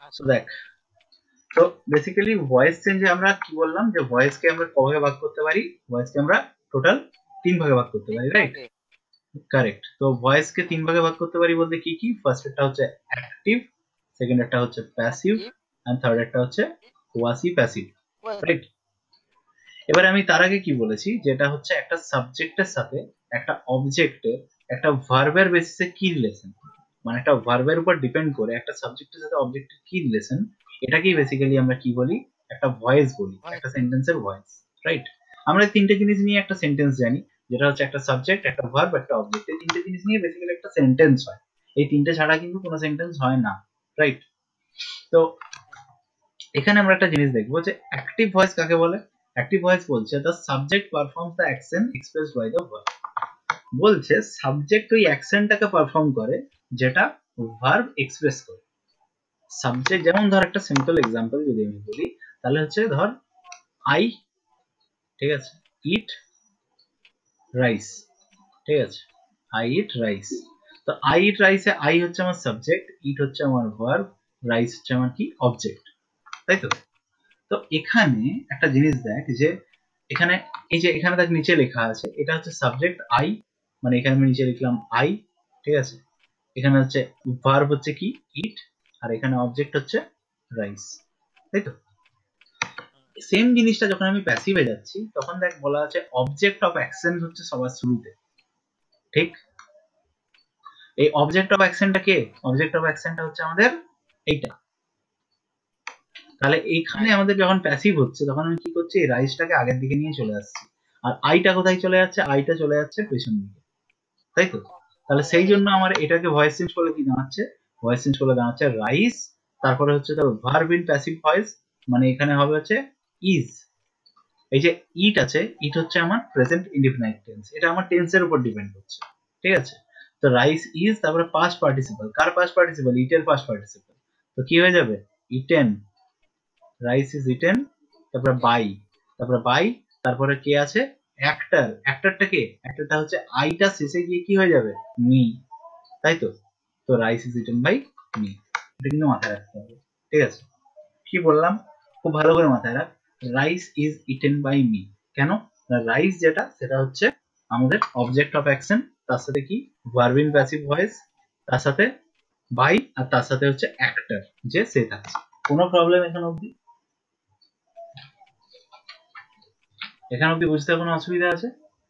So দেখ, তো basically voice চেঞ্জে আমরা কি বললাম যে ভয়েসকে আমরা কভাবে ভাগ করতে পারি, ভয়েসকে আমরা টোটাল 3 ভাগে ভাগ করতে পারি, রাইট? কারেক্ট। তো ভয়েসকে 3 ভাগে ভাগ করতে পারি বলতে কি কি? ফার্স্ট একটা হচ্ছে অ্যাক্টিভ, সেকেন্ড একটা হচ্ছে প্যাসিভ, এন্ড থার্ড একটা হচ্ছে কোয়াসি প্যাসিভ, রাইট? এবারে আমি তার আগে কি বলেছি, যেটা হচ্ছে একটা সাবজেক্টের সাথে একটা অবজেক্টের একটা ভার্বের বেসিসে কি রিলেশন, মানে একটা ভার্বের উপর ডিপেন্ড করে একটা সাবজেক্টের সাথে অবজেক্টের কি রিলেশন, এটাকেই বেসিক্যালি আমরা কি বলি, একটা ভয়েস বলি, একটা সেন্টেন্সের ভয়েস, রাইট? আমরা তিনটে জিনিস নিয়ে একটা সেন্টেন্স জানি, যেটা হচ্ছে একটা সাবজেক্ট, একটা ভার্ব, একটা অবজেক্ট। এই তিনটে জিনিস নিয়ে বেসিক্যালি একটা সেন্টেন্স হয়। এই তিনটে ছাড়া কিন্তু কোনো সেন্টেন্স হয় না, রাইট? তো এখানে আমরা একটা জিনিস দেখবো যে অ্যাক্টিভ ভয়েস কাকে বলে। অ্যাক্টিভ ভয়েস বলছে the subject performs the action expressed by the verb. বলছে সাবজেক্ট ওই অ্যাকশনটাকে পারফর্ম করে যেটা ভার্ব এক্সপ্রেস করে। সাবজেক্ট যেমন ধর একটা সিম্পল এক্সাম্পল যদি আমি বলি, তাহলে হচ্ছে ধর আই, ঠিক আছে, ইট রাইস, ঠিক আছে, আই ইট রাইস। তো আই ইট রাইসে আই হচ্ছে আমার সাবজেক্ট, ইট হচ্ছে আমার ভার্ব, রাইস হচ্ছে আমার কি অবজেক্ট, তাই তো? তো এখানে একটা জিনিস দেখ যে এখানে এই যে এখানে দেখ নিচে লেখা আছে, এটা হচ্ছে সাবজেক্ট আই, মানে এখানে আমি নিচে লিখলাম আই, ঠিক আছে, এখানে হচ্ছে ভার্ব হচ্ছে কি ইট, আর এখানে অবজেক্ট হচ্ছে রাইস, তাই তো? সেম জিনিসটা যখন আমি প্যাসিভে যাচ্ছি তখন দেখ বলা আছে অবজেক্ট অফ অ্যাকশন হচ্ছে সবার শুরুতে, ঠিক? এই অবজেক্ট অফ অ্যাকশনটা কে? অবজেক্ট অফ অ্যাকশনটা হচ্ছে আমাদের এইটা। তাহলে এইখানে আমাদের যখন প্যাসিভ হচ্ছে তখন আমি কি করছি, এই রাইসটাকে আগের দিকে নিয়ে চলে আসছি, আর আইটা কোথায় চলে যাচ্ছে? আইটা চলে যাচ্ছে পেছন দিকে, তাই তো? তাহলে সেই জন্য আমার এটাকে ভয়েস চেঞ্জ করলে কি দাঁড়াচ্ছে? ভয়েস চেঞ্জ করলে দাঁড়াচ্ছে রাইস, তারপরে হচ্ছে তার ভার্ব ইন প্যাসিভ ভয়েস, মানে এখানে হবে হচ্ছে ইজ। এই যে ইট আছে, ইট হচ্ছে আমার প্রেজেন্ট ইনডিফিনাইট টেন্স, এটা আমার টেন্সের উপর ডিপেন্ড করছে, ঠিক আছে? তো রাইস ইজ, তারপরে পাস্ট পার্টিসিপল, কার পাস্ট পার্টিসিপল? ইটের পাস্ট পার্টিসিপল। তো কি হয়ে যাবে? ইটেন, রাইস ইজ ইটেন, তারপরে বাই, তারপরে বাই, তারপরে কে আছে? অ্যাক্টর। অ্যাক্টরটা কে? অ্যাক্টরটা হচ্ছে আইটা শেষে গিয়ে কি হয়ে যাবে? মি, তাই তো? তো rice is eaten by me, এটা কিন্তু মাথায় রাখতে হবে, ঠিক আছে? কি বললাম খুব ভালো করে মাথায় রাখ, rice is eaten by me. কেন? রাইস যেটা সেটা হচ্ছে আমাদের অবজেক্ট অফ অ্যাকশন, তার সাথে কি ভার্ব ইন প্যাসিভ ভয়েস, তার সাথে বাই, আর তার সাথে হচ্ছে অ্যাক্টর যে সে থাকছে। কোনো প্রবলেম এখানে অবধি? এখানে অবধি বুঝতে কোনো অসুবিধা আছে?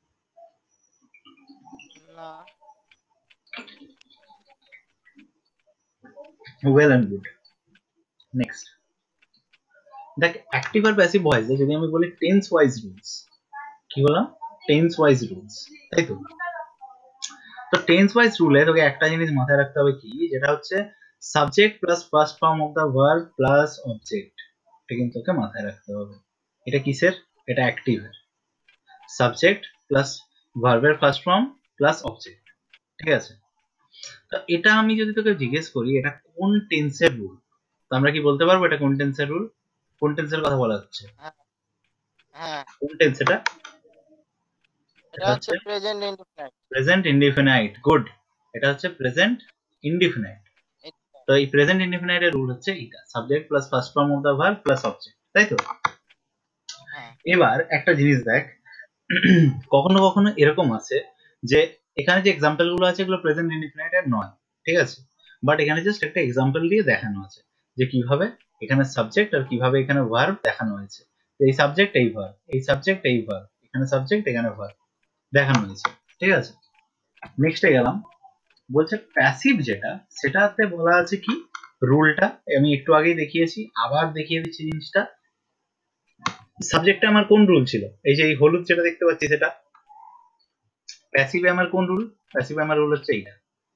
Well and good. নেক্সট দেখ, অ্যাক্টিভ আর প্যাসিভ ভয়েসে যদি আমি বলি টেন্স ওয়াইজ রুলস, কি বললাম? টেন্স ওয়াইজ রুলস, তাই তো? তো টেন্স ওয়াইজ রুলে তোকে একটা জিনিস মাথায় রাখতে হবে কি, যেটা হচ্ছে subject plus first form of the verb plus object, এটা কিন্তু তোকে মাথায় রাখতে হবে। এটা কিসের? এটা অ্যাক্টিভের। সাবজেক্ট প্লাস ভার্বের ফার্স্ট ফর্ম প্লাস অবজেক্ট, ঠিক আছে? তো এটা আমি যদি তোকে জিজ্ঞেস করি এটা কোন টেন্সের রুল, তো আমরা কি বলতে পারবো এটা কোন টেন্সের রুল? কোন টেন্সের কথা বলা হচ্ছে? কোন টেন্স এটা? এটা হচ্ছে প্রেজেন্ট ইনডিফিনাইট। গুড, এটা হচ্ছে প্রেজেন্ট ইনডিফিনাইট। তো এই প্রেজেন্ট ইনডিফিনাইট এর রুল হচ্ছে এটা, subject plus first form of the verb plus object, তাই তো? এবার একটা জিনিস দেখ, কখনো কখনো এরকম আছে যে এখানে যে এক্সাম্পল গুলো আছে এগুলো প্রেজেন্ট ইনডিফিনাইট এর নয়, ঠিক আছে, বাট এখানে জাস্ট একটা এক্সাম্পল দিয়ে দেখানো আছে যে কিভাবে এখানে সাবজেক্ট আর কিভাবে এখানে ভার্ব দেখানো হয়েছে। এই সাবজেক্ট এই ভার্ব, এই সাবজেক্ট এই ভার্ব, এখানে সাবজেক্ট এখানে ভার্ব দেখানো হয়েছে, ঠিক আছে? নেক্সটে গেলাম, বলছে প্যাসিভ যেটা সেটাতে বলা আছে কি রুলটা, আমি একটু আগেই দেখিয়েছি, আবার দেখিয়ে দিচ্ছি জিনিসটা। সাবজেক্টে আমার কোন রুল ছিল? এই যে এই হলুদ যেটা দেখতে পাচ্ছি সেটা। প্যাসিভে আমার কোন রুল? প্যাসিভে আমার রুল হচ্ছে এইটা,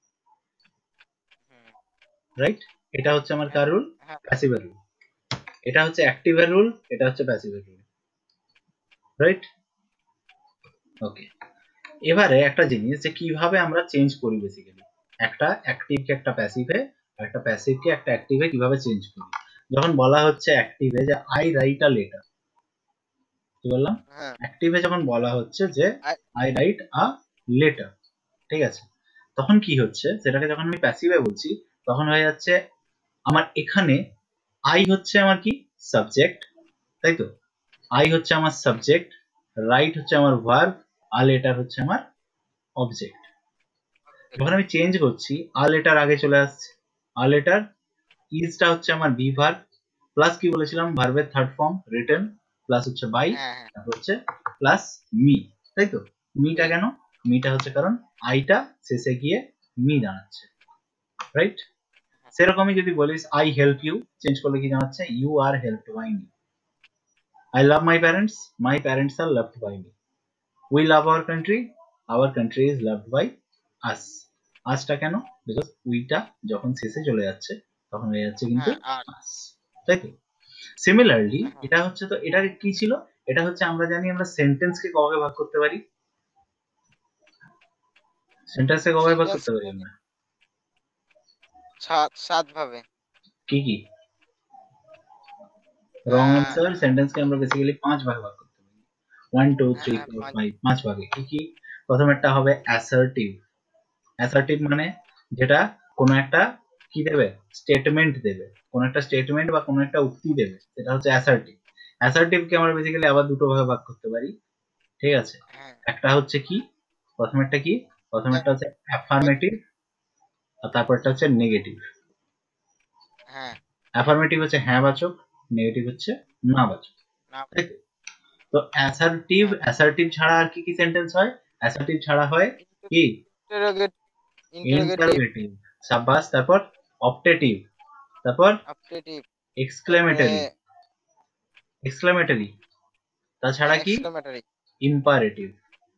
রাইট? এটা হচ্ছে আমার কার রুল? প্যাসিভের রুল। এটা হচ্ছে অ্যাক্টিভের রুল, এটা হচ্ছে প্যাসিভের রুল, রাইট? ওকে, এবারে একটা জিনিস যে কিভাবে আমরা চেঞ্জ করি বেসিক্যালি একটা অ্যাক্টিভকে একটা প্যাসিভে, একটা প্যাসিভকে একটা অ্যাক্টিভে কিভাবে চেঞ্জ করি। যখন বলা হচ্ছে অ্যাক্টিভে যে আই রাইট আ লেটার, কি বললাম? অ্যাক্টিভে যখন বলা হচ্ছে যে আই রাইট আ লেটার, ঠিক আছে, তখন কি হচ্ছে সেটাকে যখন আমি প্যাসিভে বলছি তখন হয়ে যাচ্ছে আমার এখানে আই হচ্ছে আমার কি সাবজেক্ট, তাই তো, আই হচ্ছে আমার সাবজেক্ট, রাইট হচ্ছে আমার ভার্ব, আ লেটার হচ্ছে আমার অবজেক্ট। যখন আমি চেঞ্জ করছি আ লেটার আগে চলে আসছে, আ লেটার, ইজটা হচ্ছে আমার বি ভার্ব, প্লাস কি বলেছিলাম ভার্বের থার্ড ফর্ম রিটেন, প্লাস হচ্ছে বাই, তারপর হচ্ছে প্লাস মি, তাই তো। মিটা কেন, মিটা হচ্ছে কারণ আইটা শেষে গিয়ে মি দাঁড়াচ্ছে, রাইট। সেরকমই যদি বলিস আই হেল্প ইউ, চেঞ্জ করলে কি দাঁড়াচ্ছে you are helped by me. I love my parents are loved by me. We love our country is loved by us. আসটা কেন, বিকজ উইটা যখন শেষে চলে যাচ্ছে তখন হয়ে যাচ্ছে কিন্তু us, তাই তো। সিমিলারলি এটা হচ্ছে, তো এটা কি ছিল, এটা হচ্ছে আমরা জানি আমরা সেন্টেন্সকে কভাবে ভাগ করতে পারি, সেন্টেন্সকে কভাবে ভাগ করতে পারি আমরা 7 ভাবে। কি কি? রং আনসার, সেন্টেন্সকে আমরা বেসিক্যালি 5 ভাগে ভাগ করতে পারি, 1 2 3 4 5, 5 ভাগে। কি কি? প্রথমেরটা হবে অ্যাসার্টিভ। অ্যাসার্টিভ মানে যেটা কোনো একটা কি দেবে, স্টেটমেন্ট দেবে, কোনো একটা স্টেটমেন্ট বা কোনো একটা উক্তি দেবে, সেটা হচ্ছে অ্যাসার্টিভ। অ্যাসার্টিভকে আমরা বেসিক্যালি আবার দুটো ভাগে ভাগ করতে পারি, ঠিক আছে। একটা হচ্ছে কি, প্রথমেরটা কি, প্রথমেরটা হচ্ছে অ্যাফার্মেটিভ, আর তারপরটা হচ্ছে নেগেটিভ। অ্যাফার্মেটিভ হচ্ছে হ্যাঁ বাচক, নেগেটিভ হচ্ছে না বাচক, তাই তো। তো অ্যাসার্টিভ ছাড়া আর কি কি সেন্টেন্স হয়? অ্যাসার্টিভ ছাড়া হয় কি, ইন্টারোগেটিভ, সাব্বাস, তারপর অপটেটিভ, তারপর এক্সক্লেমেটরি, এক্সক্লেমেটরি, তাছাড়া কি ইম্পারেটিভ।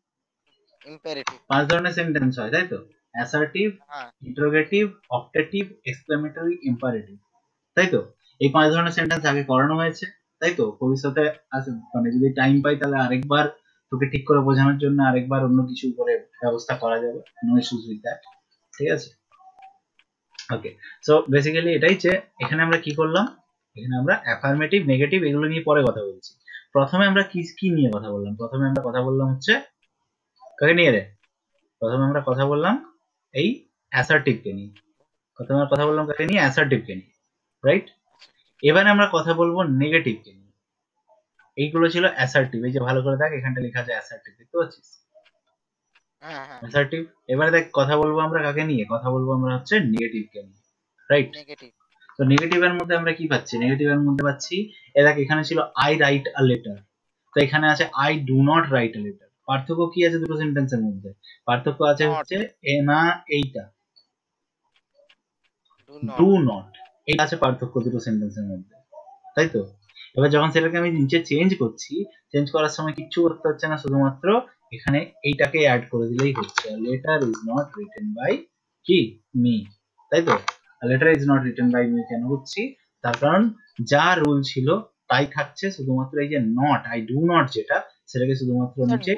5 ধরনের সেন্টেন্স হয়, তাই তো। Assertive, interrogative, optative, exclamatory, imperative, তাই তো। এই 5 ধরনের সেন্টেন্স আগে করানো হয়েছে, তাই তো। ভবিষ্যতে মানে যদি টাইম পাই তাহলে আরেকবার তোকে ঠিক করে বোঝানোর জন্য আরেকবার অন্য কিছু করে ব্যবস্থা করা যাবে, নো ইস্যুস উইথ দ্যাট, ঠিক আছে। ওকে, সো বেসিক্যালি এটাই যে এখানে আমরা কি করলাম, এখানে আমরা অ্যাফার্মেটিভ, নেগেটিভ এগুলো নিয়ে পরে কথা বলছি। প্রথমে আমরা কি কি নিয়ে কথা বললাম, প্রথমে আমরা কথা বললাম হচ্ছে কাকে নিয়ে রে, প্রথমে আমরা কথা বললাম এই অ্যাসার্টিভকে নিয়ে, প্রথমে আমরা কথা বললাম কাকে নিয়ে, অ্যাসার্টিভকে নিয়ে, রাইট। এবারে আমরা কথা বলবো নেগেটিভকে নিয়ে। এইগুলো ছিল অ্যাসার্টিভ, এই যে ভালো করে দেখ এখানটা লেখা আছে অ্যাসার্টিভ, দেখতে পাচ্ছিস অ্যাসার্টিভ। এবারে দেখ কথা বলবো আমরা কাকে নিয়ে, কথা বলবো আমরা হচ্ছে নেগেটিভকে নিয়ে, রাইট। তো নেগেটিভের মধ্যে আমরা কি পাচ্ছি, নেগেটিভের মধ্যে পাচ্ছি এ দেখ এখানে ছিল আই রাইট আ লেটার, তো এখানে আছে I do not write a letter. পার্থক্য কি আছে দুটো সেন্টেন্সের মধ্যে? পার্থক্য আছে হচ্ছে এ না এইটা, ডু নট, এটা আছে পার্থক্য দুটো সেন্টেন্সের মধ্যে, তাই তো। এবার যখন সেটাকে আমি নিচে চেঞ্জ করছি, চেঞ্জ করার সময় কিচ্ছু করতে হচ্ছে না, শুধুমাত্র এখানে এইটাকে অ্যাড করে দিলেই হচ্ছে, letter is not written by কি মি, তাই তো। Letter is not written by me কেন হচ্ছি, তার কারণ যা রুল ছিল তাই থাকছে, শুধুমাত্র এই যে নট, আই ডু নট যেটা, সেটাকে শুধুমাত্র নিচে,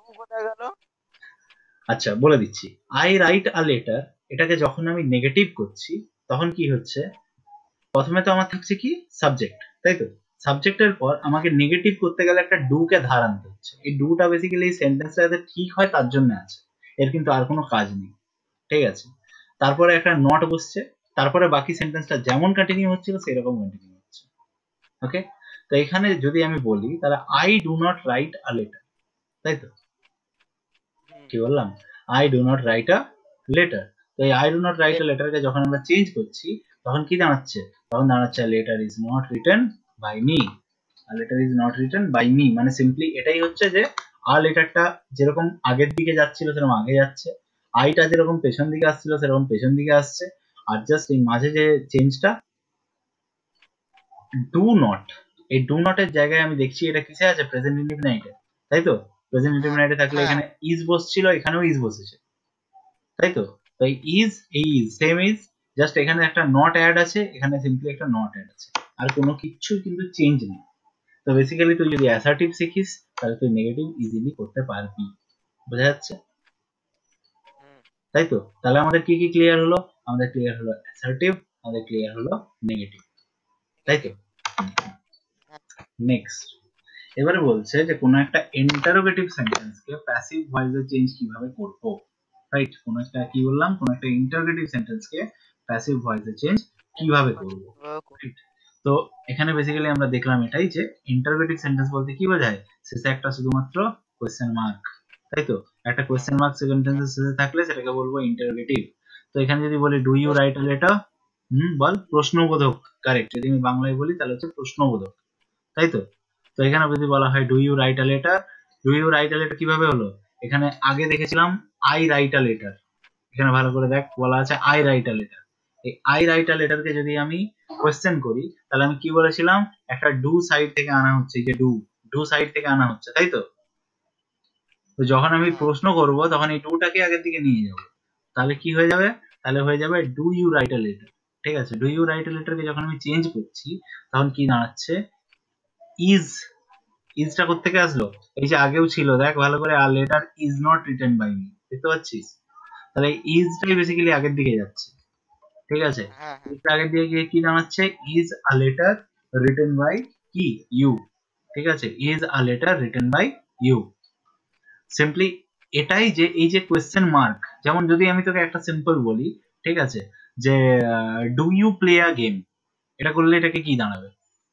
আচ্ছা বলে দিচ্ছি। আই রাইট আ লেটার, এটাকে যখন আমি নেগেটিভ করছি তখন কি হচ্ছে, প্রথমে তো আমার থাকছে কি সাবজেক্ট, তাই তো। সাবজেক্টের পর আমাকে নেগেটিভ করতে গেলে একটা ডু কে ধার আনতে হচ্ছে, এই ডুটা বেসিক্যালি সেন্টেন্সটা যাতে ঠিক হয় তার জন্য আছে, এর কিন্তু আর কোনো কাজ নেই, ঠিক আছে। তারপরে একটা নট বসছে, তারপরে বাকি সেন্টেন্সটা যেমন কন্টিনিউ হচ্ছিল সেরকম কন্টিনিউ হচ্ছে, ওকে। তো এখানে যদি আমি বলি তাহলে I do not write a letter, তাই তো। কি বললাম, I do not write a letter. তো এই I do not write a লেটারকে যখন আমরা চেঞ্জ করছি তখন কি দাঁড়াচ্ছে, তখন দাঁড়াচ্ছে letter is not written by me. Letter is not written by me মানে সিম্পলি এটাই হচ্ছে যে আ লেটারটা যেরকম আগের দিকে যাচ্ছিল সেরকম আগে যাচ্ছে, আইটা যেরকম পেছন দিকে আসছিল সেরকম পেছন দিকে আসছে, আর জাস্ট এই মাঝে যে চেঞ্জটা ডু নট, এই ডু নট এর জায়গায় আমি দেখছি এটা কিসে আছে, প্রেজেন্ট ইনডিফিনাইটে, তাই তো। প্রেজেন্ট ইনডিফিনাইটে থাকলে এখানে ইজ বসছিল, এখানেও ইজ বসেছে, তাই তো। তো এই ইজ সেম ইজ, জাস্ট এখানে একটা নট অ্যাড আছে, এখানে সিম্পলি একটা নট অ্যাড আছে, আর কোনো কিছু কিন্তু চেঞ্জ নেই। তো বেসিক্যালি তুই যদি অ্যাসার্টিভ শিখিস তাহলে তুই নেগেটিভ ইজিলি করতে পারবি, বোঝা যাচ্ছে, তাই তো। তাহলে আমাদের কি কি ক্লিয়ার হলো, আমাদের ক্লিয়ার হলো অ্যাসার্টিভ, আমাদের ক্লিয়ার হলো নেগেটিভ, তাই তো। নেক্সট, এবারে বলছে যে কোনো একটা ইন্টারোগেটিভ সেন্টেন্সকে প্যাসিভ ভয়েসে চেঞ্জ কিভাবে করব, রাইট। কোনো একটা কি বললাম, কোনো একটা ইন্টারোগেটিভ সেন্টেন্সকে প্যাসিভ ভয়েসে চেঞ্জ কিভাবে করব, রাইট। তো এখানে বেসিক্যালি আমরা দেখলাম এটাই যে ইন্টারোগেটিভ সেন্টেন্স বলতে কি বোঝায়, শেষে একটা শুধুমাত্র কোয়েশ্চেন মার্ক, তাই তো, একটা কোয়েশ্চেন মার্ক সেন্টেন্সের শেষে থাকলে সেটাকে বলবো ইন্টারোগেটিভ। তো এখানে যদি বলি do you write a letter, বল প্রশ্নবোধক, কারেক্ট, যদি আমি বাংলায় বলি তাহলে হচ্ছে প্রশ্নবোধক, তাই তো। তো এখানে যদি বলা হয় do you write a letter, do you write a letter কিভাবে হলো, এখানে আগে দেখেছিলাম আই রাইট আ লেটার, এখানে ভালো করে দেখ বলা আছে আই রাইট আ লেটার। এই আই রাইট আ লেটারকে যদি আমি কোয়েশ্চেন করি তাহলে আমি কি বলেছিলাম, একটা ডু সাইড থেকে আনা হচ্ছে, এই যে ডু, ডু সাইড থেকে আনা হচ্ছে, তাই তো। তো যখন আমি প্রশ্ন করব তখন এই ডুটাকে আগের দিকে নিয়ে যাব, তাহলে কি হয়ে যাবে, তাহলে হয়ে যাবে do you write a letter, ঠিক আছে। ডু ইউ রাইট আ লেটারকে যখন আমি চেঞ্জ করছি তখন কি দাঁড়াচ্ছে, ইজ, ইজটা কোত্থেকে আসলো, এই যে আগেও ছিল দেখ ভালো করে, আর letter is not written by me, দেখতে পাচ্ছিস, তাহলে ইজটাই বেসিক্যালি আগের দিকে যাচ্ছে, ঠিক আছে। ইজটা আগের দিকে গিয়ে কি দাঁড়াচ্ছে, is a letter written by কি, ইউ, ঠিক আছে, is a letter written by you. Simply এটাই যে এই যে কোয়েশ্চেন মার্ক, যেমন যদি আমি তোকে একটা সিম্পল বলি, ঠিক আছে, যে do you play a game, এটা করলে এটাকে কি দাঁড়াবে,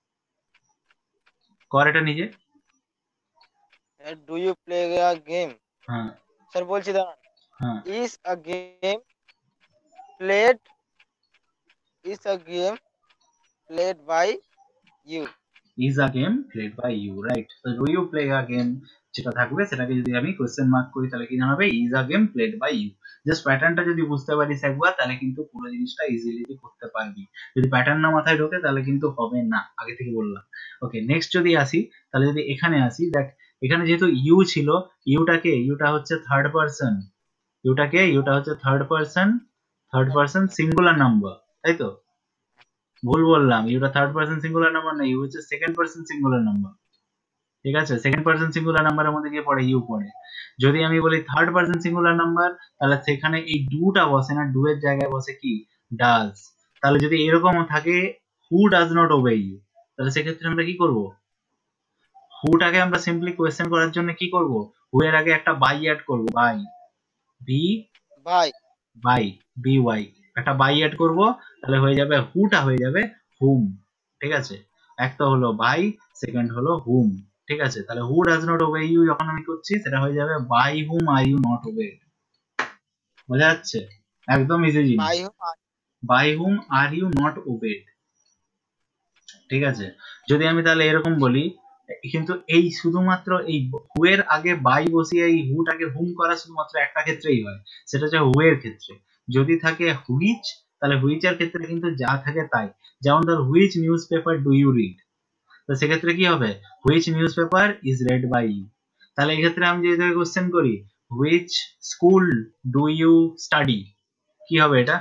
কর এটা নিজে। Do you play a game, হ্যাঁ স্যার বলছি দাঁড়ান, হ্যাঁ, is a game played, is a game played by you. is a game played by you, right? So do you play a game, যেটা থাকবে সেটাকে যদি আমি কোশ্চেন মার্ক করি তাহলে কি জানাবে, is a game played by you। Just প্যাটার্নটা যদি বুঝতে পারিস একবার তাহলে কিন্তু পুরো জিনিসটা ইজিলি করতে পারবি, যদি প্যাটার্ন না মাথায় ঢোকে তাহলে কিন্তু হবে না, আগে থেকে বললাম। ওকে, নেক্সট যদি আসি, তাহলে যদি এখানে আসি, দেখ এখানে যেহেতু ইউ ছিল, ইউটা হচ্ছে থার্ড পারসন, ইউটা হচ্ছে থার্ড পারসন সিঙ্গুলার নাম্বার, তাই তো। ভুল বললাম, ইউটা থার্ড পারসন সিঙ্গুলার নাম্বার না, ইউ হচ্ছে সেকেন্ড পারসন সিঙ্গুলার নাম্বার, ঠিক আছে। সেকেন্ড পারসন সিঙ্গুলার নাম্বারের মধ্যে গিয়ে পড়ে ইউ পড়ে। যদি আমি বলি থার্ড পারসন সিঙ্গুলার নাম্বার, তাহলে সেখানে এই ডুটা বসে না, ডু এর জায়গায় বসে কি, ডাজ। তাহলে যদি এরকম থাকে who does not obey you, তাহলে সেক্ষেত্রে আমরা কি করব, হুটাকে আমরা সিম্পলি কোয়েশ্চেন করার জন্য কি করব, হু এর আগে একটা বাই অ্যাড করব, বাই, বি ভাই বাই, বি ওয়াই, একটা বাই অ্যাড করব, তাহলে হয়ে যাবে হুটা হয়ে যাবে হুম, ঠিক আছে। একটা হলো বাই, সেকেন্ড হলো হুম, ঠিক আছে। তাহলে who does not obey you যখন আমি করছি সেটা হয়ে যাবে by whom are you not obey, বোঝা যাচ্ছে, একদম ইজি জিনিস, by whom, by whom are you not obeyed, ঠিক আছে। যদি আমি তাহলে এরকম বলি, কিন্তু এই শুধুমাত্র এই হু এর আগে বাই বসিয়ে এই হুটাকে হুম করা শুধুমাত্র একটা ক্ষেত্রেই হয়, সেটা হচ্ছে হু এর ক্ষেত্রে। যদি থাকে হুইচ, তাহলে হুইচ এর ক্ষেত্রে কিন্তু যা থাকে তাই, যেমন ধর which newspaper do you read, তো সেক্ষেত্রে কি হবে, which newspaper is read by you. তাহলে এই ক্ষেত্রে আমি যদি কোশ্চেন করি which school do you study, কি হবে এটা,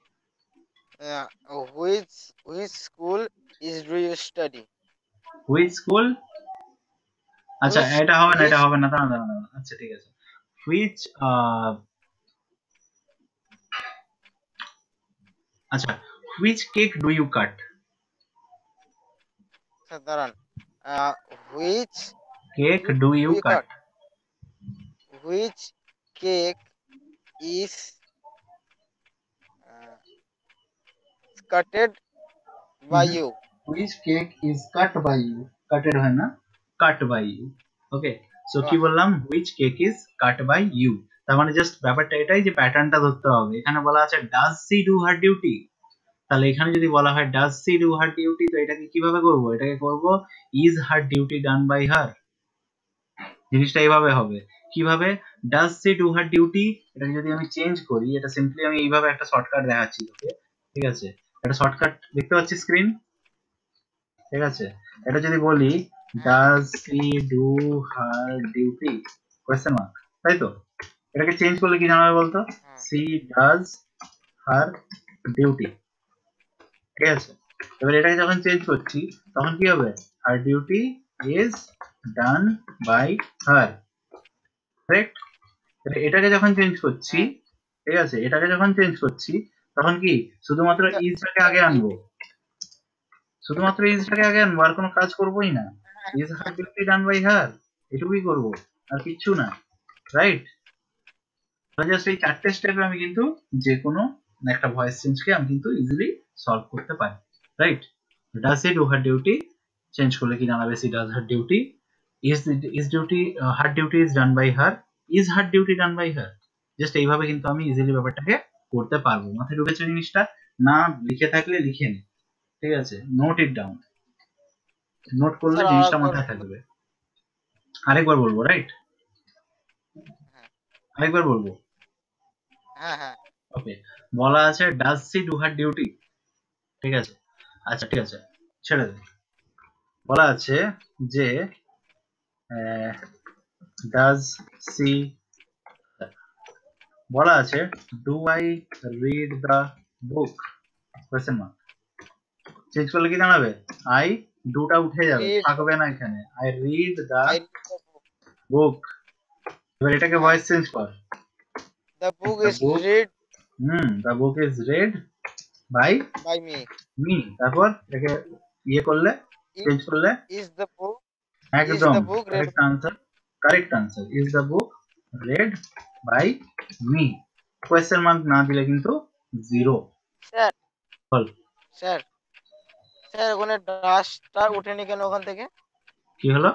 which which school is do you study, which school, আচ্ছা হুইচ এটা হবে না, হুইচ এটা হবে না, দাঁড়া দাঁড়া দাঁড়া, আচ্ছা ঠিক আছে, হুইচ, আচ্ছা which cake do you cut, sir দাঁড়ান, which cake do do you you cut, cut, which cake is cutted by you. Which cake is cut by you, cutted হয় না, cut by you, okay. So কি বললাম, which cake is cut by you, তার মানে just ব্যাপারটা এটাই যে প্যাটার্নটা ধরতে হবে। এখানে বলা আছে does she do her duty, তাহলে এখানে যদি বলা হয় does she do her duty, তো এটাকে কিভাবে করব, এটাকে করব is her duty done by her, জিনিসটা এইভাবে হবে, কিভাবে, does she do her duty, এটাকে যদি আমি চেঞ্জ করি, এটা সিম্পলি আমি এইভাবে একটা শর্টকাট দেখাচ্ছি তোকে, ঠিক আছে, একটা শর্টকাট দেখতে পাচ্ছি স্ক্রিন, ঠিক আছে। এটা যদি বলি does she do her duty question mark, তাই তো, এটাকে চেঞ্জ করলে কি জানাবে বলতো, সি ডাজ হার ডিউটি, ঠিক আছে। এবার এটাকে যখন চেঞ্জ করছি তখন কি হবে, her duty is done by her, correct. এটাকে যখন চেঞ্জ করছি, ঠিক আছে, এটাকে যখন চেঞ্জ করছি তখন কি শুধুমাত্র ইজটাকে আগে আনবো, শুধুমাত্র ইজটাকে আগে আনবো, আর কোনো কাজ করবোই না, is her duty done by her, এটুকুই করবো, আর কিচ্ছু না, রাইট। জাস্ট এই চারটে স্টেপে আমি কিন্তু যে কোনো একটা ভয়েস চেঞ্জকে আমি কিন্তু ইজিলি সলভ করতে পারি, right. does she do her duty change করলে কি দাঁড়াবে she does her duty is duty her duty is done by her is her duty done by her just এইভাবে কিন্তু আমি ইজিলি ব্যাপারটাকে করতে পারবো মাথায় ঢুকেছে জিনিসটা না লিখে থাকলে লিখে নি ঠিক আছে নোট ইট ডাউন নোট করলে স্যার জিনিসটা আরেকবার মাথায় থাকবে আরেকবার বলবো রাইট হ্যাঁ আরেকবার বলবো হ্যাঁ ওকে বলা আছে does she do her duty ঠিক আছে আচ্ছা ঠিক আছে ছেড়ে দে বলা আছে যে ডাজ সি বলা আছে do I read the book question mark change করলে কি দাঁড়াবে আই ডুটা উঠে যাবে Read. থাকবে না এখানে I read the I read the book. Book এবার এটাকে ভয়েস চেঞ্জ কর The book The is book- read the book is read by by me. Me তারপর এটাকে ইয়ে করলে চেঞ্জ করলে Is the book একদম the book read- correct answer is the book read by me question mark না দিলে কিন্তু zero sir বল স্যার স্যার ওখানে ডাস্টটা উঠেনি কেন ওখান থেকে কি হলো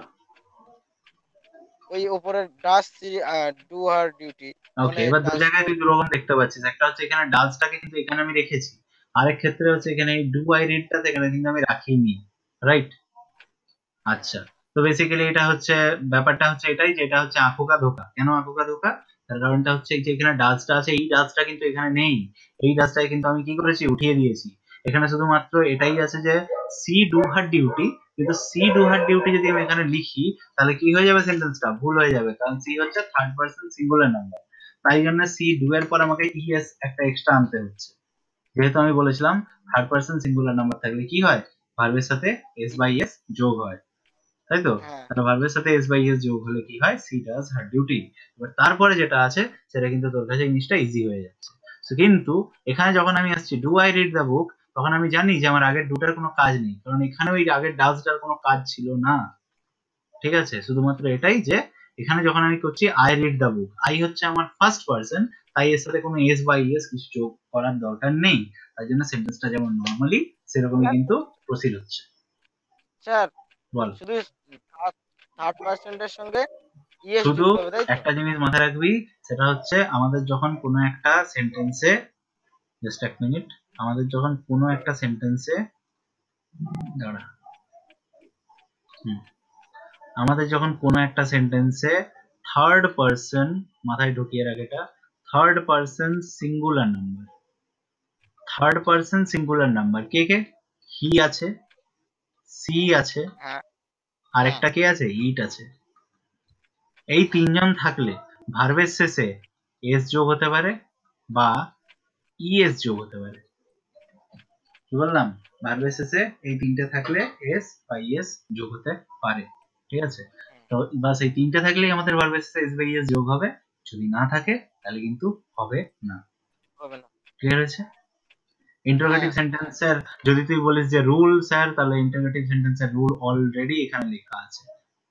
ওই উপরে dust do her duty okay এবার দু জায়গায় তুই দুরকম দেখতে পাচ্ছিস একটা হচ্ছে এখানে ডাজটাকে কিন্তু এখানে আমি রেখেছি আরেক ক্ষেত্রে হচ্ছে এখানে ডু আই রিডটা এখানে কিন্তু আমি রাখিনি রাইট আচ্ছা তো বেসিক্যালি এটা হচ্ছে ব্যাপারটা হচ্ছে এটাই যে এটা হচ্ছে আঁকুকা ধোকা কেন আঁকুকা ধোকা তার কারণটা হচ্ছে যে এখানে ডাজটা আছে এই ডাজটা কিন্তু এখানে নেই এই ডাজটাকে কিন্তু আমি কি করেছি উঠিয়ে দিয়েছি এখানে শুধুমাত্র এটাই আছে যে সি ডু হার ডিউটি কিন্তু সি ডু হার ডিউটি যদি আমি এখানে লিখি তাহলে কি হয়ে যাবে সেন্টেন্সটা ভুল হয়ে যাবে কারণ সি হচ্ছে থার্ড পারসন সিঙ্গুলার নাম্বার তাই জন্য সি ডু এর পর আমাকে ইএস একটা এক্সট্রা আনতে হচ্ছে যেহেতু আমি বলেছিলাম থার্ড পারসন সিঙ্গুলার নাম্বার থাকলে কি হয় ভার্বের সাথে এস বাই এস যোগ হয় তাই তো হ্যাঁ তাহলে ভার্বের সাথে এস বাই এস যোগ হলে কি হয় সি ডাজ হার ডিউটি এবার তারপরে যেটা আছে সেটা কিন্তু তোর কাছে জিনিসটা ইজি হয়ে যাচ্ছে কিন্তু এখানে যখন আমি আসছি do I read the book তখন আমি জানি যে আমার আগের ডুটার কোনো কাজ নেই কারণ এখানে ওই আগের ডাজটার কোনো কাজ ছিল না ঠিক আছে শুধুমাত্র এটাই যে এখানে যখন আমি করছি I read the book I হচ্ছে আমার ফার্স্ট পারসন তাই এর সাথে কোনো এস বাই এস কিছু যোগ করার দরকার নেই তাই জন্য সেন্টেন্সটা যেমন নর্মালি সেরকমই কিন্তু প্রসিড হচ্ছে স্যার বল শুধু থার্ড পার্সেন্টের সঙ্গে ইএস শুধু যুক্ত হবে তাই তো একটা জিনিস মাথায় রাখবি সেটা হচ্ছে আমাদের যখন কোনো একটা সেন্টেন্সে জাস্ট এক মিনিট আমাদের যখন কোনো একটা সেন্টেন্সে দাঁড়া আমাদের যখন কোনো একটা সেন্টেন্সে থার্ড পারসন মাথায় ঢুকিয়ে রাখ এটা third person singular number third person singular number কে কে হি আছে সি আছে হ্যাঁ আরেকটা কে আছে ইট আছে এই তিনজন থাকলে ভার্বের শেষে এস যোগ হতে পারে বা ইএস যোগ হতে পারে কি বললাম ভার্বের শেষে এই তিনটে থাকলে এস বা ইএস যোগ হতে পারে ঠিক আছে তো বাস এই তিনটে থাকলেই আমাদের ভার্বের শেষে এস বা ইএস যোগ হবে যদি না থাকে তাহলে কিন্তু হবে না হবে না ক্লিয়ার হয়েছে ইন্টারোগেটিভ সেন্টেন্সের যদি তুই বলিস যে রুল স্যার তাহলে ইন্টারোগেটিভ সেন্টেন্সের রুল অলরেডি এখানে লেখা আছে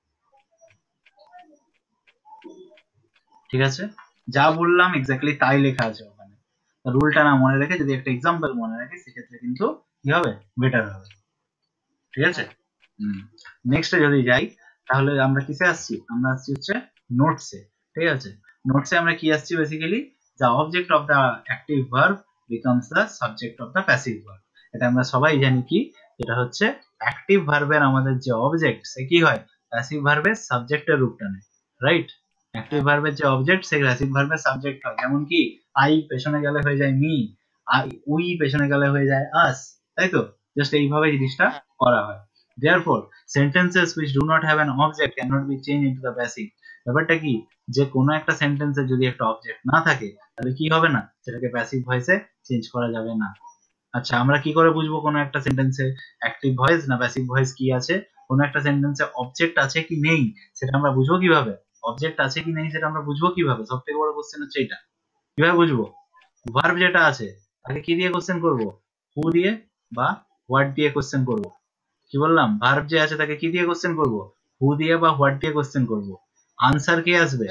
ঠিক আছে যা বললাম এক্স্যাক্টলি তাই লেখা আছে ওখানে রুলটা না মনে রেখে যদি একটা এক্সাম্পল মনে রাখি সেক্ষেত্রে কিন্তু কি হবে বেটার হবে ঠিক আছে নেক্সটে যদি যাই তাহলে আমরা কিসে আসছি আমরা আসছি হচ্ছে নোটসে ঠিক আছে নোটসে আমরা কি আসছি basically the object of the active verb becomes the subject of the passive verb এটা আমরা সবাই জানি কি এটা হচ্ছে অ্যাক্টিভ ভার্বের আমাদের যে অবজেক্ট সে কি হয় প্যাসিভ ভার্বের সাবজেক্টের রূপটা নেয় রাইট অ্যাক্টিভ ভার্বের যে অবজেক্ট সে প্যাসিভ ভার্বের সাবজেক্ট হয় যেমন কি আই পেছনে গেলে হয়ে যায় মি আই উই পেছনে গেলে হয়ে যায় আস তাই তো জাস্ট এইভাবে জিনিসটা করা হয় therefore sentences which do not have an object cannot be changed into the passive ব্যাপারটা কি যে কোনো একটা সেন্টেন্সে যদি একটা অবজেক্ট না থাকে তাহলে কি হবে না সেটাকে প্যাসিভ ভয়েসে চেঞ্জ করা যাবে না আচ্ছা আমরা কি করে বুঝবো কোনো একটা সেন্টেন্সে অ্যাক্টিভ ভয়েস না প্যাসিভ ভয়েস কি আছে কোনো একটা সেন্টেন্সে অবজেক্ট আছে কি নেই সেটা আমরা বুঝবো কিভাবে অবজেক্ট আছে কি নেই সেটা আমরা বুঝবো কিভাবে সবথেকে বড় কোশ্চেন হচ্ছে এটা কিভাবে বুঝবো ভার্ব যেটা আছে তাকে কি দিয়ে কোশ্চেন করব হু দিয়ে বা হোয়াট দিয়ে কোশ্চেন করব কি বললাম ভার্ব যে আছে তাকে কি দিয়ে কোশ্চেন করব হু দিয়ে বা হোয়াট দিয়ে কোশ্চেন করব আনসার কে আসবে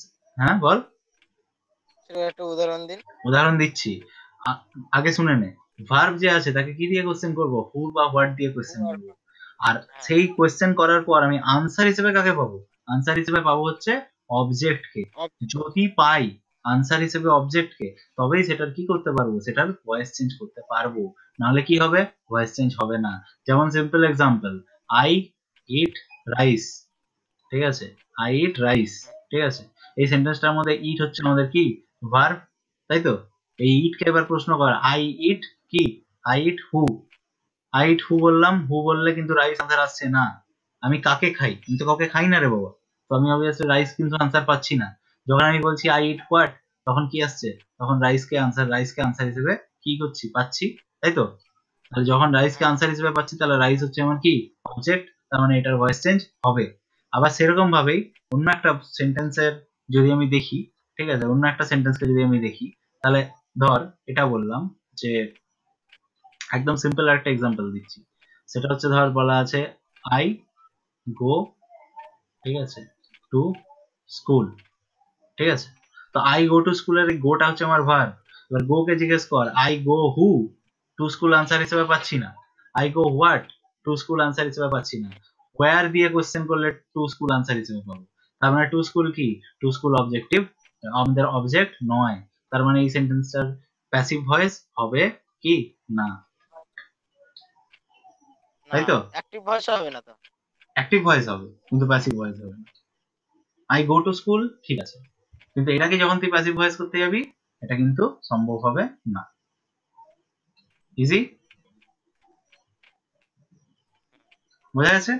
হ্যাঁ বল একটা উদাহরণ দিন উদাহরণ দিচ্ছি আগে শুনে নে ভার্ব যে আছে তাকে কি দিয়ে কোশ্চেন করব, হু বা হোয়াট দিয়ে কোশ্চেন হ্যাঁ করব। আর সেই কোশ্চেন করার পর আমি আনসার হিসেবে কাকে পাবো, আনসার হিসেবে পাবো হচ্ছে অবজেক্ট কে। যদি পাই আনসার হিসেবে অবজেক্ট কে, তবেই সেটার কি করতে পারবো, সেটার ভয়েস চেঞ্জ করতে পারবো, নাহলে কি হবে, ভয়েস চেঞ্জ হবে না। যেমন simple example, I eat rice, ঠিক আছে, আই ইট রাইস, ঠিক আছে। এই সেন্টেন্সটার মধ্যে ইট হচ্ছে আমাদের কি, ভার্ব, তাই তো। এই ইট কে এবার প্রশ্ন কর, আই ইট কি, I eat who, I eat হু বললাম, হু বললে কিন্তু রাইস আনসার আসছে না। আমি কাকে খাই, আমি তো কাউকে খাই না রে বাবা, তো আমি অবভিয়াসলি রাইস কিন্তু আনসার পাচ্ছি না। যখন আমি বলছি আই ইট হোয়াট, তখন কি আসছে, তখন রাইসকে আনসার হিসেবে কি করছি, পাচ্ছি, তাই তো। তাহলে যখন রাইসকে আনসার হিসেবে পাচ্ছি, তাহলে রাইস হচ্ছে আমার কি, অবজেক্ট, তার মানে এটার ভয়েস চেঞ্জ হবে। আবার সেরকম ভাবেই অন্য একটা সেন্টেন্সের যদি আমি দেখি, ঠিক আছে, অন্য একটা সেন্টেন্সকে যদি আমি দেখি, তাহলে ধর এটা বললাম যে, একদম সিম্পল একটা এক্সাম্পল দিচ্ছি, সেটা হচ্ছে ধর বলা আছে আই গো, ঠিক আছে, টু স্কুল, ঠিক আছে। তো আই গো টু স্কুলের গোটা হচ্ছে আমার ভার্ব। এবার গো কে জিজ্ঞেস কর, I go who to school answer হিসেবে পাচ্ছি না, I go what to school answer হিসেবে পাচ্ছি না, ওয়্যার দিয়ে কোশ্চেন করলে টু স্কুল আনসার হিসেবে পাবো। তার মানে টু স্কুল কি, টু স্কুল অবজেক্টিভ, আমাদের অবজেক্ট নয়। তার মানে এই সেন্টেন্সটার প্যাসিভ ভয়েস হবে কি না, না, তাই তো। অ্যাক্টিভ ভয়েস হবে না তো। অ্যাক্টিভ ভয়েস হবে কিন্তু প্যাসিভ ভয়েস হবে না। আই গো টু স্কুল, ঠিক আছে, কিন্তু এটাকে যখন তুই প্যাসিভ ভয়েস করতে যাবি, এটা কিন্তু সম্ভব হবে না। ইজি, বোঝা গেছে,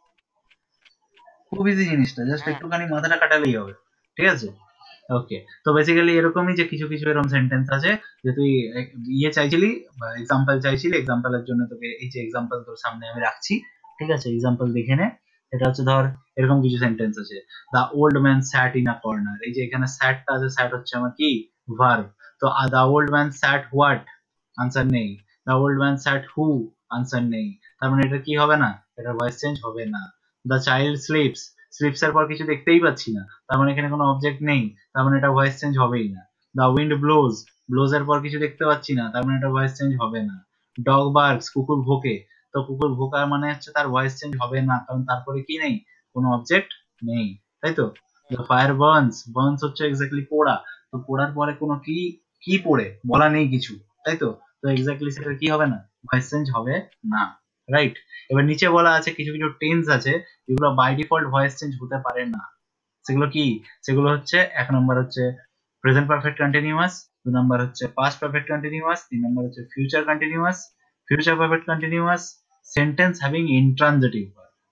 খুব ইজি জিনিসটা, জাস্ট হ্যাঁ একটুখানি মাথাটা কাটালেই হবে, ঠিক আছে। ওকে, তো বেসিক্যালি এরকমই যে কিছু কিছু এরকম সেন্টেন্স আছে যে তুই ইয়ে চাইছিলি বা এক্সাম্পল চাইছিলি, এক্সাম্পলের জন্য তোকে এই যে এক্সাম্পল তোর সামনে আমি রাখছি, ঠিক আছে, এক্সাম্পল দেখে নে। এটা হচ্ছে ধর এরকম কিছু সেন্টেন্স আছে, the old man sat in a corner, এই যে এখানে স্যাটটা আছে, স্যাট হচ্ছে আমার কি, ভার্ব। তো the old man sat what, answer নেই। The old man sat who, answer নেই। তার মানে এটা কি হবে না, এটা ভয়েস চেঞ্জ হবে না। দ্য চাইল্ড স্লিপস, স্লিপস এর পর কিছু দেখতেই পাচ্ছি না, তার মানে এখানে কোনো অবজেক্ট নেই, তার মানে এটা ভয়েস চেঞ্জ হবেই না। দ্য উইন্ড ব্লোজ, ব্লোজ এর পর কিছু দেখতে পাচ্ছি না, তার মানে এটা ভয়েস চেঞ্জ হবে না। ডগ বার্কস, কুকুর ভোকে, তো কুকুর ভোকার মানে হচ্ছে তার ভয়েস চেঞ্জ হবে না, কারণ তারপরে কি নেই, কোনো অবজেক্ট নেই, তাই তো। দ্য ফায়ার বার্নস, বার্নস হচ্ছে এক্স্যাক্টলি পোড়া, তো পোড়ার পরে কোনো কি, কি পড়ে বলা নেই কিছু, তাই তো। তো এক্স্যাক্টলি সেটা কি হবে না, ভয়েস চেঞ্জ হবে না, রাইট। এবার নিচে বলা আছে কিছু কিছু টেন্স আছে যেগুলো বাই ডিফল্ট ভয়েস চেঞ্জ হতে পারে না। সেগুলো কি, সেগুলো হচ্ছে এক নম্বর হচ্ছে প্রেজেন্ট পারফেক্ট কন্টিনিউয়াস, দুই নম্বর হচ্ছে পাস্ট পারফেক্ট কন্টিনিউয়াস, তিন নম্বর হচ্ছে future continuous, future perfect continuous, sentence having intransitive.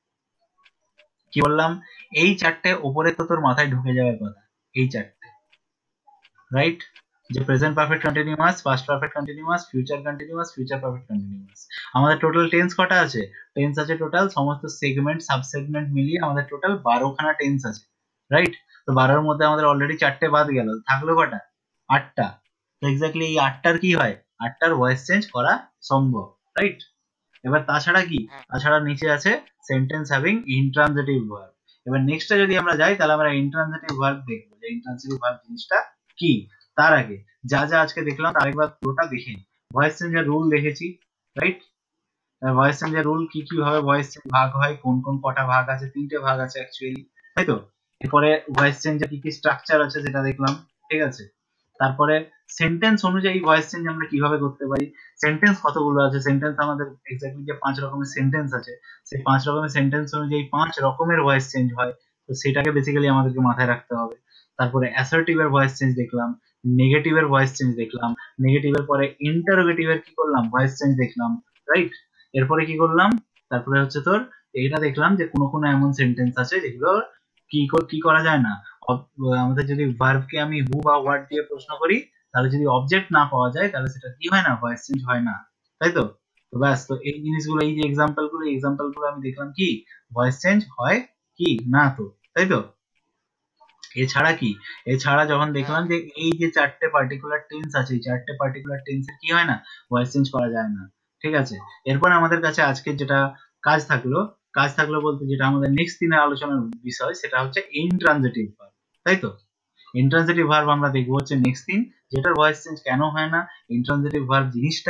কি বললাম, এই চারটে ওপরে তো তোর মাথায় ঢুকে যাওয়ার কথা, এই চারটে, রাইট। যে present perfect continuous, past perfect continuous, future continuous, future perfect continuous. আমাদের টোটাল টেন্স কটা আছে, টেন্স আছে টোটাল সমস্ত সেগমেন্ট সাবসেগমেন্ট মিলিয়ে আমাদের টোটাল 12খানা টেন্স আছে, রাইট। তো 12-এর মধ্যে আমাদের অলরেডি 4টে বাদ গেল, থাকলো কটা, 8টা। তো এক্স্যাক্টলি এই 8টার কি হয়, 8টার ভয়েস চেঞ্জ করা সম্ভব, রাইট। এবার তাছাড়া কি, হ্যাঁ তাছাড়া নিচে আছে সেন্টেন্স হ্যাভিং ইন্ট্রানজিটিভ ভার্ব। এবার নেক্সটে যদি আমরা যাই, তাহলে আমরা ইন্ট্রানজিটিভ ভার্ব দেখবো, যে ইন্ট্রানজিটিভ ভার্ব জিনিসটা কি। তার আগে যা যা আজকে দেখলাম তার একবার পুরোটা দেখে নিই। ভয়েস চেঞ্জের রুল দেখেছি, রাইট। ভয়েস চেঞ্জের রুল কি কি ভাবে ভয়েস চেঞ্জ ভাগ হয়, কোন কোন কটা ভাগ আছে, 3টে ভাগ আছে অ্যাকচুয়ালি, তাই তো। এরপরে ভয়েস চেঞ্জের কি কি স্ট্রাকচার আছে সেটা দেখলাম, ঠিক আছে। তারপরে সেন্টেন্স অনুযায়ী ভয়েস চেঞ্জ আমরা কিভাবে করতে পারি, সেন্টেন্স কতগুলো আছে, সেন্টেন্স আমাদের এক্স্যাক্টলি যে 5 রকমের সেন্টেন্স আছে, সেই 5 রকমের সেন্টেন্স অনুযায়ী 5 রকমের ভয়েস চেঞ্জ হয়, তো সেটাকে বেসিক্যালি আমাদেরকে মাথায় রাখতে হবে। তারপরে অ্যাসার্টিভ এর ভয়েস চেঞ্জ দেখলাম, নেগেটিভ এর ভয়েস চেঞ্জ দেখলাম, নেগেটিভ এর পরে ইন্টারোগেটিভ এর কি করলাম, ভয়েস চেঞ্জ দেখলাম, রাইট। এরপরে কি করলাম, তারপরে হচ্ছে তোর এটা দেখলাম যে কোনো কোনো এমন সেন্টেন্স আছে যেগুলো কি করা যায় না, আমাদের যদি ভার্বকে আমি হু বা হোয়াট দিয়ে প্রশ্ন করি, তাহলে যদি অবজেক্ট না পাওয়া যায়, তাহলে সেটা কি হয় না, ভয়েস চেঞ্জ হয় না, তাই তো। তো ব্যাস, তো এই জিনিসগুলো, এই যে এক্সাম্পল গুলো আমি দেখলাম কি, ভয়েস চেঞ্জ হয় কি না, তো তাই তো। এছাড়া কি, এছাড়া যখন দেখলাম হ্যাঁ যে এই যে 4টে পার্টিকুলার টেন্স আছে, এই 4টে পার্টিকুলার টেন্সের কি হয় না, ভয়েস চেঞ্জ করা যায় না, ঠিক আছে। এরপর আমাদের কাছে আজকে যেটা কাজ থাকলো বলতে, যেটা আমাদের নেক্সট দিনের আলোচনার বিষয়, সেটা হচ্ছে ইনট্রানজিটিভ ভার্ব, তাই তো। ইনট্রানজিটিভ ভার্ব আমরা দেখবো হচ্ছে নেক্সট দিন, যেটার ভয়েস চেঞ্জ কেন হয় না, ইনট্রানজিটিভ ভার্ব জিনিসটা কি,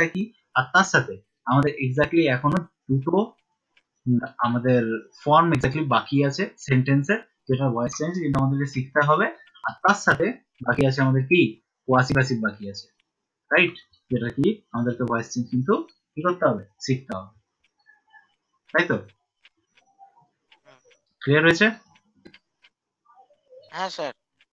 আর তার সাথে আমাদের এক্স্যাক্টলি এখনো দুটো আমাদের ফর্ম এক্স্যাক্টলি বাকি আছে সেন্টেন্সের, যেটা ভয়েস চেঞ্জ কিন্তু আমাদেরকে শিখতে হবে। আর তার সাথে বাকি আছে আমাদের কি কোয়াসি প্যাসিভ বাকি আছে, রাইট? যেটা কি আমাদেরকে ভয়েস চেঞ্জ কিন্তু কি করতে হবে, শিখতে হবে, তাই তো? ক্লিয়ার হয়েছে? হ্যাঁ স্যার।